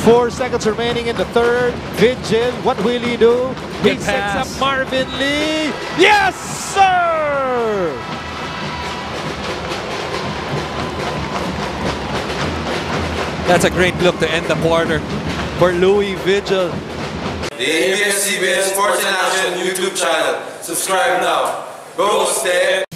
4 seconds remaining in the third. Vigil, what will he do? He sets up Marvin Lee. Yes, sir! That's a great look to end the quarter for Louis Vigil. The ABS-CBN Sports in Action YouTube channel. Subscribe now. Go, stay.